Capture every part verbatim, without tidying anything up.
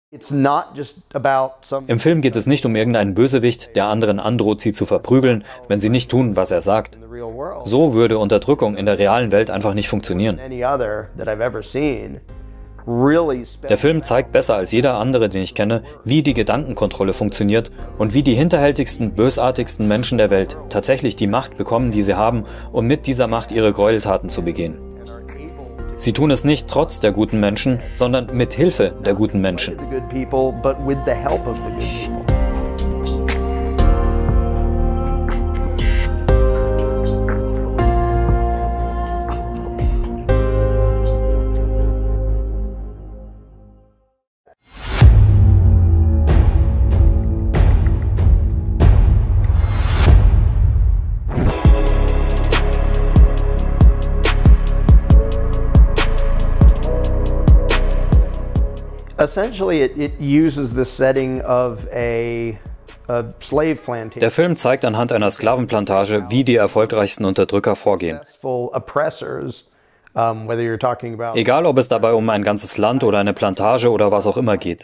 Im Film geht es nicht um irgendeinen Bösewicht, der anderen androht, sie zu verprügeln, wenn sie nicht tun, was er sagt. So würde Unterdrückung in der realen Welt einfach nicht funktionieren. Der Film zeigt besser als jeder andere, den ich kenne, wie die Gedankenkontrolle funktioniert und wie die hinterhältigsten, bösartigsten Menschen der Welt tatsächlich die Macht bekommen, die sie haben, um mit dieser Macht ihre Gräueltaten zu begehen. Sie tun es nicht trotz der guten Menschen, sondern mit Hilfe der guten Menschen. Der Film zeigt anhand einer Sklavenplantage, wie die erfolgreichsten Unterdrücker vorgehen. Egal, ob es dabei um ein ganzes Land oder eine Plantage oder was auch immer geht.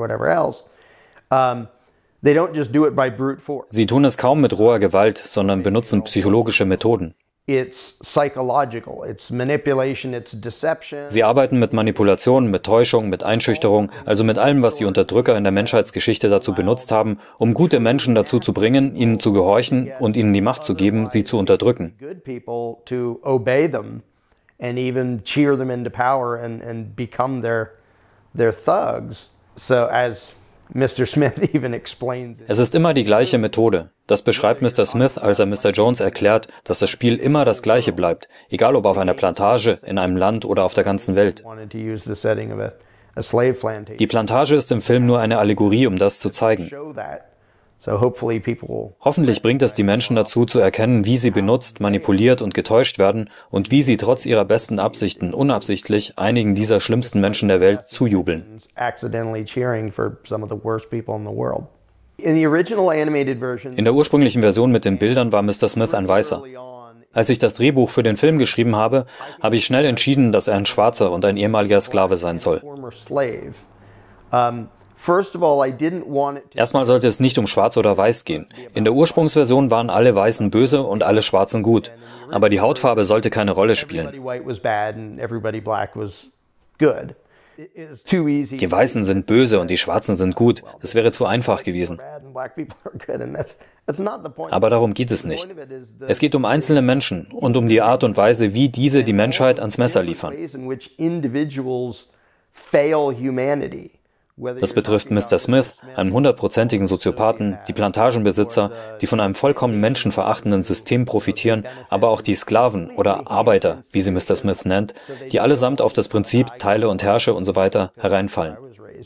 Sie tun es kaum mit roher Gewalt, sondern benutzen psychologische Methoden. Sie arbeiten mit Manipulation, mit Täuschung, mit Einschüchterung, also mit allem, was die Unterdrücker in der Menschheitsgeschichte dazu benutzt haben, um gute Menschen dazu zu bringen, ihnen zu gehorchen und ihnen die Macht zu geben, sie zu unterdrücken. Es ist immer die gleiche Methode. Das beschreibt Mister Smith, als er Mister Jones erklärt, dass das Spiel immer das gleiche bleibt, egal ob auf einer Plantage, in einem Land oder auf der ganzen Welt. Die Plantage ist im Film nur eine Allegorie, um das zu zeigen. Hoffentlich bringt es die Menschen dazu, zu erkennen, wie sie benutzt, manipuliert und getäuscht werden und wie sie trotz ihrer besten Absichten unabsichtlich einigen dieser schlimmsten Menschen der Welt zujubeln. In der ursprünglichen Version mit den Bildern war Mister Smith ein Weißer. Als ich das Drehbuch für den Film geschrieben habe, habe ich schnell entschieden, dass er ein Schwarzer und ein ehemaliger Sklave sein soll. Erstmal sollte es nicht um Schwarz oder Weiß gehen. In der Ursprungsversion waren alle Weißen böse und alle Schwarzen gut. Aber die Hautfarbe sollte keine Rolle spielen. Die Weißen sind böse und die Schwarzen sind gut. Das wäre zu einfach gewesen. Aber darum geht es nicht. Es geht um einzelne Menschen und um die Art und Weise, wie diese die Menschheit ans Messer liefern. Das betrifft Mister Smith, einen hundertprozentigen Soziopathen, die Plantagenbesitzer, die von einem vollkommen menschenverachtenden System profitieren, aber auch die Sklaven oder Arbeiter, wie sie Mister Smith nennt, die allesamt auf das Prinzip Teile und Herrsche und so weiter hereinfallen.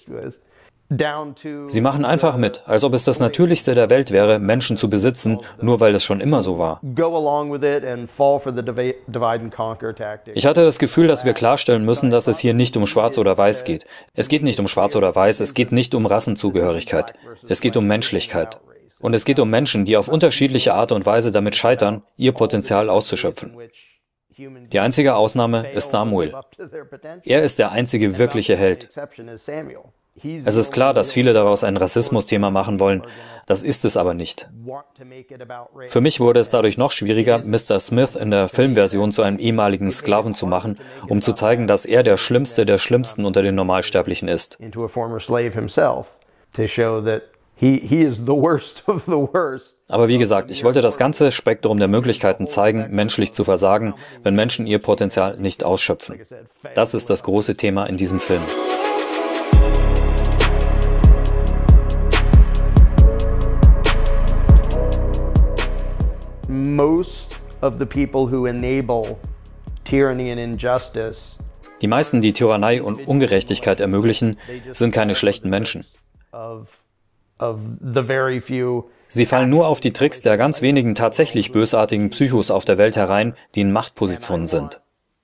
Sie machen einfach mit, als ob es das Natürlichste der Welt wäre, Menschen zu besitzen, nur weil es schon immer so war. Ich hatte das Gefühl, dass wir klarstellen müssen, dass es hier nicht um Schwarz oder Weiß geht. Es geht nicht um Schwarz oder Weiß, es geht nicht um Rassenzugehörigkeit. Es geht um Menschlichkeit. Und es geht um Menschen, die auf unterschiedliche Art und Weise damit scheitern, ihr Potenzial auszuschöpfen. Die einzige Ausnahme ist Samuel. Er ist der einzige wirkliche Held. Es ist klar, dass viele daraus ein Rassismus-Thema machen wollen. Das ist es aber nicht. Für mich wurde es dadurch noch schwieriger, Mister Smith in der Filmversion zu einem ehemaligen Sklaven zu machen, um zu zeigen, dass er der Schlimmste der Schlimmsten unter den Normalsterblichen ist. Aber wie gesagt, ich wollte das ganze Spektrum der Möglichkeiten zeigen, menschlich zu versagen, wenn Menschen ihr Potenzial nicht ausschöpfen. Das ist das große Thema in diesem Film. Most of the people who enable tyranny and injustice. Die meisten, die Tyrannei und Ungerechtigkeit ermöglichen, sind keine schlechten Menschen. Sie fallen nur auf die Tricks der ganz wenigen tatsächlich bösartigen Psychos auf der Welt herein, die in Machtpositionen sind.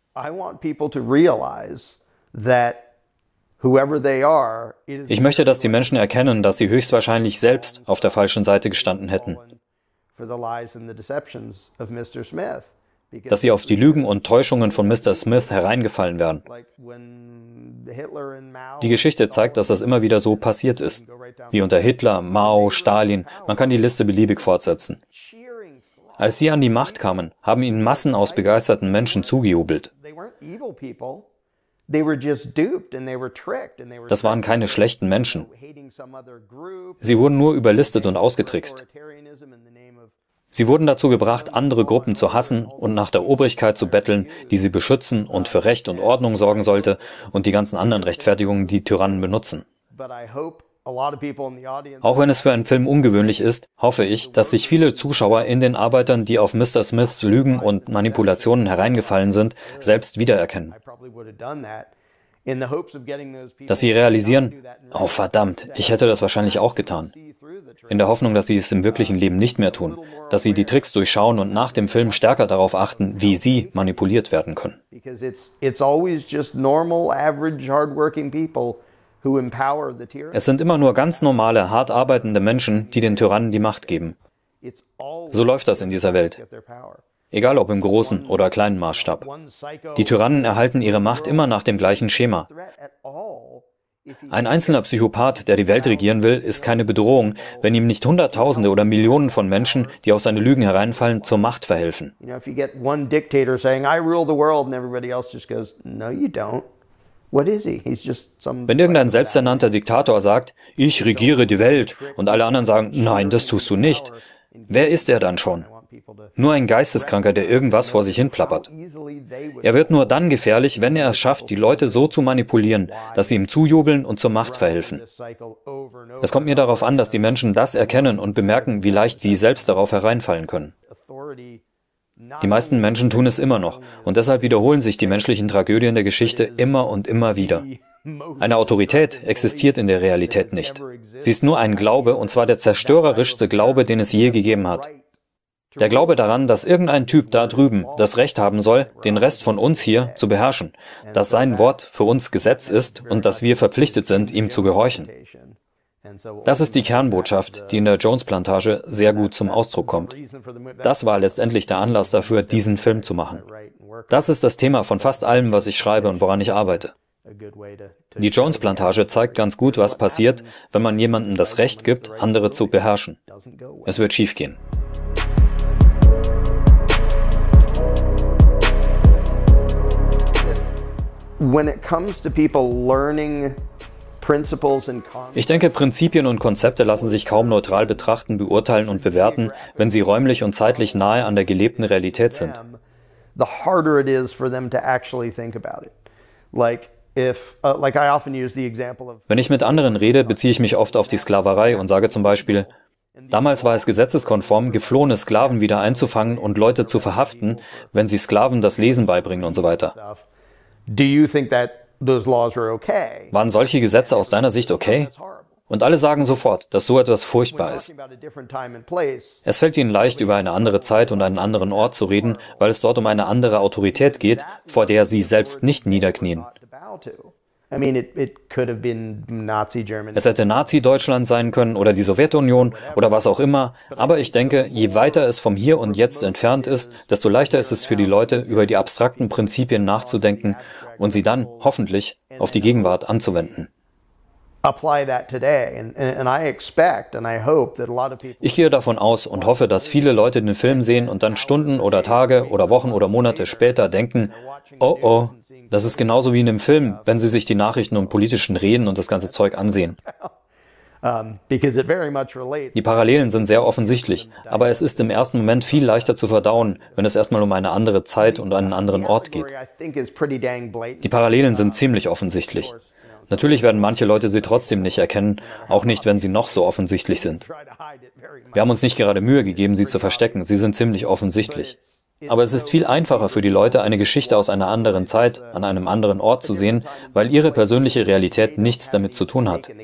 Ich möchte, dass die Menschen erkennen, dass sie höchstwahrscheinlich selbst auf der falschen Seite gestanden hätten. dass sie auf die Lügen und Täuschungen von Mister Smith hereingefallen wären. Die Geschichte zeigt, dass das immer wieder so passiert ist. Wie unter Hitler, Mao, Stalin, man kann die Liste beliebig fortsetzen. Als sie an die Macht kamen, haben ihnen Massen aus begeisterten Menschen zugejubelt. Das waren keine schlechten Menschen. Sie wurden nur überlistet und ausgetrickst. Sie wurden dazu gebracht, andere Gruppen zu hassen und nach der Obrigkeit zu betteln, die sie beschützen und für Recht und Ordnung sorgen sollte und die ganzen anderen Rechtfertigungen, die Tyrannen benutzen. Auch wenn es für einen Film ungewöhnlich ist, hoffe ich, dass sich viele Zuschauer in den Arbeitern, die auf Mister Smiths Lügen und Manipulationen hereingefallen sind, selbst wiedererkennen. Dass sie realisieren, oh verdammt, ich hätte das wahrscheinlich auch getan. In der Hoffnung, dass sie es im wirklichen Leben nicht mehr tun, dass sie die Tricks durchschauen und nach dem Film stärker darauf achten, wie sie manipuliert werden können. Es sind immer nur ganz normale, hart arbeitende Menschen, die den Tyrannen die Macht geben. So läuft das in dieser Welt. Egal ob im großen oder kleinen Maßstab. Die Tyrannen erhalten ihre Macht immer nach dem gleichen Schema. Ein einzelner Psychopath, der die Welt regieren will, ist keine Bedrohung, wenn ihm nicht Hunderttausende oder Millionen von Menschen, die auf seine Lügen hereinfallen, zur Macht verhelfen. Wenn irgendein selbsternannter Diktator sagt, ich regiere die Welt, und alle anderen sagen, nein, das tust du nicht, wer ist er dann schon? Nur ein Geisteskranker, der irgendwas vor sich hin plappert. Er wird nur dann gefährlich, wenn er es schafft, die Leute so zu manipulieren, dass sie ihm zujubeln und zur Macht verhelfen. Es kommt mir darauf an, dass die Menschen das erkennen und bemerken, wie leicht sie selbst darauf hereinfallen können. Die meisten Menschen tun es immer noch, und deshalb wiederholen sich die menschlichen Tragödien der Geschichte immer und immer wieder. Eine Autorität existiert in der Realität nicht. Sie ist nur ein Glaube, und zwar der zerstörerischste Glaube, den es je gegeben hat. Der Glaube daran, dass irgendein Typ da drüben das Recht haben soll, den Rest von uns hier zu beherrschen, dass sein Wort für uns Gesetz ist und dass wir verpflichtet sind, ihm zu gehorchen. Das ist die Kernbotschaft, die in der Jones-Plantage sehr gut zum Ausdruck kommt. Das war letztendlich der Anlass dafür, diesen Film zu machen. Das ist das Thema von fast allem, was ich schreibe und woran ich arbeite. Die Jones-Plantage zeigt ganz gut, was passiert, wenn man jemandem das Recht gibt, andere zu beherrschen. Es wird schiefgehen. Ich denke, Prinzipien und Konzepte lassen sich kaum neutral betrachten, beurteilen und bewerten, wenn sie räumlich und zeitlich nahe an der gelebten Realität sind. Wenn ich mit anderen rede, beziehe ich mich oft auf die Sklaverei und sage zum Beispiel, damals war es gesetzeskonform, geflohene Sklaven wieder einzufangen und Leute zu verhaften, wenn sie Sklaven das Lesen beibringen und so weiter. Waren solche Gesetze aus deiner Sicht okay? Und alle sagen sofort, dass so etwas furchtbar ist. Es fällt ihnen leicht, über eine andere Zeit und einen anderen Ort zu reden, weil es dort um eine andere Autorität geht, vor der sie selbst nicht niederknien. Es hätte Nazi-Deutschland sein können oder die Sowjetunion oder was auch immer, aber ich denke, je weiter es vom Hier und Jetzt entfernt ist, desto leichter ist es für die Leute, über die abstrakten Prinzipien nachzudenken und sie dann, hoffentlich, auf die Gegenwart anzuwenden. Ich gehe davon aus und hoffe, dass viele Leute den Film sehen und dann Stunden oder Tage oder Wochen oder Monate später denken, oh oh, das ist genauso wie in einem Film, wenn sie sich die Nachrichten und politischen Reden und das ganze Zeug ansehen. Die Parallelen sind sehr offensichtlich, aber es ist im ersten Moment viel leichter zu verdauen, wenn es erstmal um eine andere Zeit und einen anderen Ort geht. Die Parallelen sind ziemlich offensichtlich. Natürlich werden manche Leute sie trotzdem nicht erkennen, auch nicht, wenn sie noch so offensichtlich sind. Wir haben uns nicht gerade Mühe gegeben, sie zu verstecken, sie sind ziemlich offensichtlich. Aber es ist viel einfacher für die Leute, eine Geschichte aus einer anderen Zeit, an einem anderen Ort zu sehen, weil ihre persönliche Realität nichts damit zu tun hat.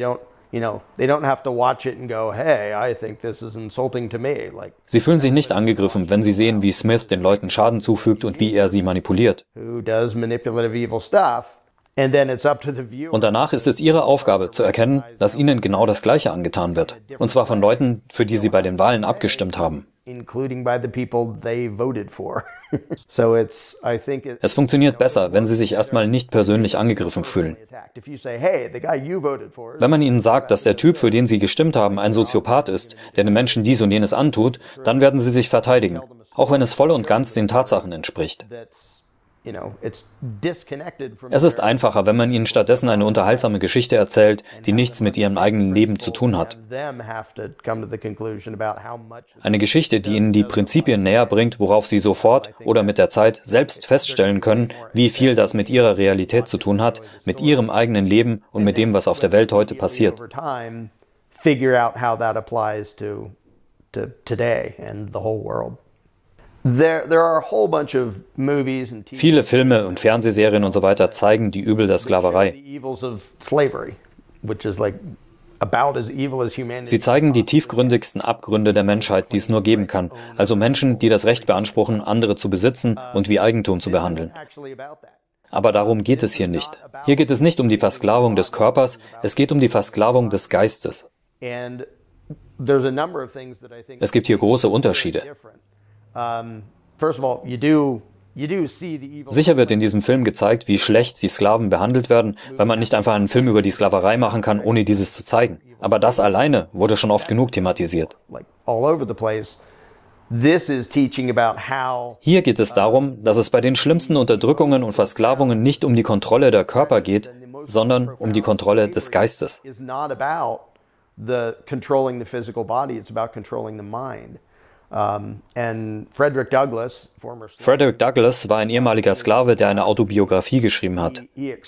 Sie fühlen sich nicht angegriffen, wenn sie sehen, wie Smith den Leuten Schaden zufügt und wie er sie manipuliert. Und danach ist es ihre Aufgabe, zu erkennen, dass ihnen genau das Gleiche angetan wird. Und zwar von Leuten, für die sie bei den Wahlen abgestimmt haben. Es funktioniert besser, wenn sie sich erstmal nicht persönlich angegriffen fühlen. Wenn man ihnen sagt, dass der Typ, für den sie gestimmt haben, ein Soziopath ist, der den Menschen dies und jenes antut, dann werden sie sich verteidigen, auch wenn es voll und ganz den Tatsachen entspricht. Es ist einfacher, wenn man ihnen stattdessen eine unterhaltsame Geschichte erzählt, die nichts mit ihrem eigenen Leben zu tun hat. Eine Geschichte, die ihnen die Prinzipien näher bringt, worauf sie sofort oder mit der Zeit selbst feststellen können, wie viel das mit ihrer Realität zu tun hat, mit ihrem eigenen Leben und mit dem, was auf der Welt heute passiert. Viele Filme und Fernsehserien und so weiter zeigen die Übel der Sklaverei. Sie zeigen die tiefgründigsten Abgründe der Menschheit, die es nur geben kann. Also Menschen, die das Recht beanspruchen, andere zu besitzen und wie Eigentum zu behandeln. Aber darum geht es hier nicht. Hier geht es nicht um die Versklavung des Körpers, es geht um die Versklavung des Geistes. Es gibt hier große Unterschiede. Sicher wird in diesem Film gezeigt, wie schlecht die Sklaven behandelt werden, weil man nicht einfach einen Film über die Sklaverei machen kann, ohne dieses zu zeigen. Aber das alleine wurde schon oft genug thematisiert. Hier geht es darum, dass es bei den schlimmsten Unterdrückungen und Versklavungen nicht um die Kontrolle der Körper geht, sondern um die Kontrolle des Geistes. Frederick Douglass war ein ehemaliger Sklave, der eine Autobiografie geschrieben hat.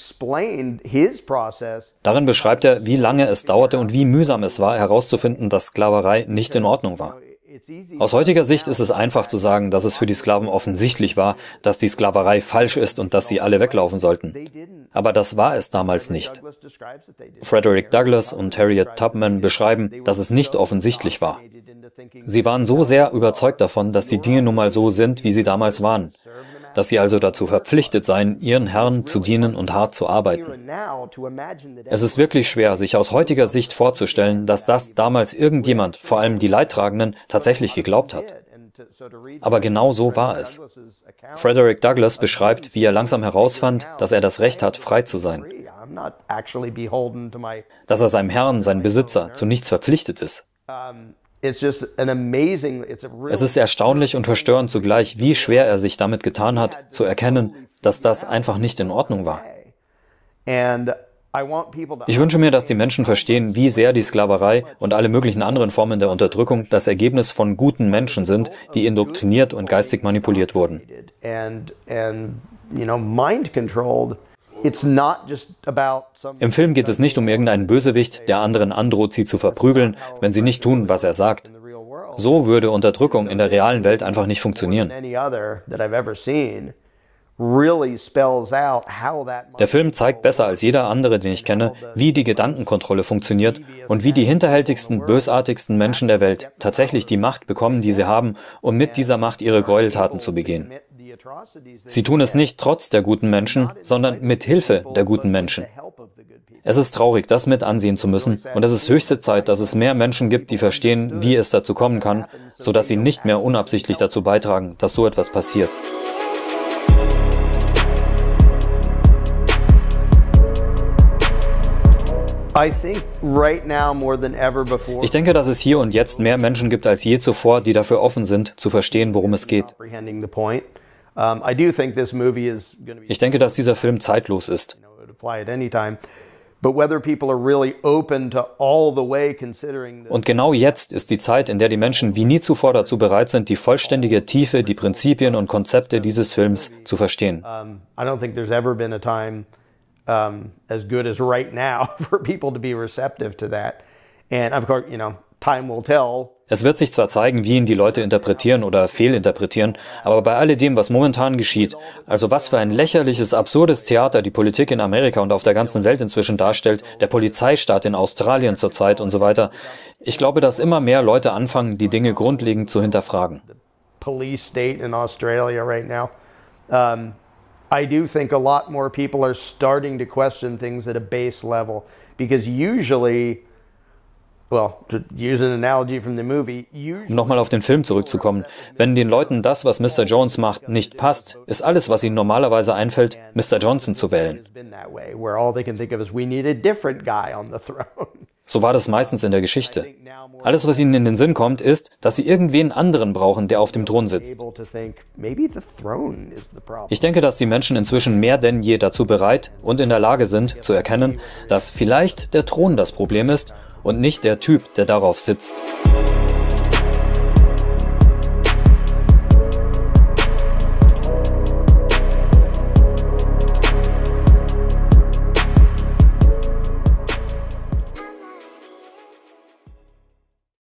Darin beschreibt er, wie lange es dauerte und wie mühsam es war, herauszufinden, dass Sklaverei nicht in Ordnung war. Aus heutiger Sicht ist es einfach zu sagen, dass es für die Sklaven offensichtlich war, dass die Sklaverei falsch ist und dass sie alle weglaufen sollten. Aber das war es damals nicht. Frederick Douglass und Harriet Tubman beschreiben, dass es nicht offensichtlich war. Sie waren so sehr überzeugt davon, dass die Dinge nun mal so sind, wie sie damals waren. Dass sie also dazu verpflichtet seien, ihren Herren zu dienen und hart zu arbeiten. Es ist wirklich schwer, sich aus heutiger Sicht vorzustellen, dass das damals irgendjemand, vor allem die Leidtragenden, tatsächlich geglaubt hat. Aber genau so war es. Frederick Douglass beschreibt, wie er langsam herausfand, dass er das Recht hat, frei zu sein. Dass er seinem Herrn, seinem Besitzer, zu nichts verpflichtet ist. Es ist erstaunlich und verstörend zugleich, wie schwer er sich damit getan hat, zu erkennen, dass das einfach nicht in Ordnung war. Ich wünsche mir, dass die Menschen verstehen, wie sehr die Sklaverei und alle möglichen anderen Formen der Unterdrückung das Ergebnis von guten Menschen sind, die indoktriniert und geistig manipuliert wurden. Im Film geht es nicht um irgendeinen Bösewicht, der anderen androht, sie zu verprügeln, wenn sie nicht tun, was er sagt. So würde Unterdrückung in der realen Welt einfach nicht funktionieren. Der Film zeigt besser als jeder andere, den ich kenne, wie die Gedankenkontrolle funktioniert und wie die hinterhältigsten, bösartigsten Menschen der Welt tatsächlich die Macht bekommen, die sie haben, um mit dieser Macht ihre Gräueltaten zu begehen. Sie tun es nicht trotz der guten Menschen, sondern mit Hilfe der guten Menschen. Es ist traurig, das mit ansehen zu müssen, und es ist höchste Zeit, dass es mehr Menschen gibt, die verstehen, wie es dazu kommen kann, sodass sie nicht mehr unabsichtlich dazu beitragen, dass so etwas passiert. Ich denke, dass es hier und jetzt mehr Menschen gibt als je zuvor, die dafür offen sind, zu verstehen, worum es geht. Ich denke, dass dieser Film zeitlos ist. Und genau jetzt ist die Zeit, in der die Menschen wie nie zuvor dazu bereit sind, die vollständige Tiefe, die Prinzipien und Konzepte dieses Films zu verstehen. Um, as good as right now for people to be receptive to that. And of course, you know, time will tell. Es wird sich zwar zeigen, wie ihn die Leute interpretieren oder fehlinterpretieren, aber bei alledem, was momentan geschieht, also was für ein lächerliches, absurdes Theater die Politik in Amerika und auf der ganzen Welt inzwischen darstellt, der Polizeistaat in Australien zurzeit und so weiter, ich glaube, dass immer mehr Leute anfangen, die Dinge grundlegend zu hinterfragen. Police state in Australia right now. Um, I do think a lot more people are starting to question things at a base level, because usually, well, to use an analogy from the movie, usually, um nochmal auf den Film zurückzukommen, wenn den Leuten das, was Mister Jones macht, nicht passt, ist alles, was ihnen normalerweise einfällt, Mister Johnson zu wählen. So war das meistens in der Geschichte. Alles, was ihnen in den Sinn kommt, ist, dass sie irgendwen anderen brauchen, der auf dem Thron sitzt. Ich denke, dass die Menschen inzwischen mehr denn je dazu bereit und in der Lage sind, zu erkennen, dass vielleicht der Thron das Problem ist und nicht der Typ, der darauf sitzt.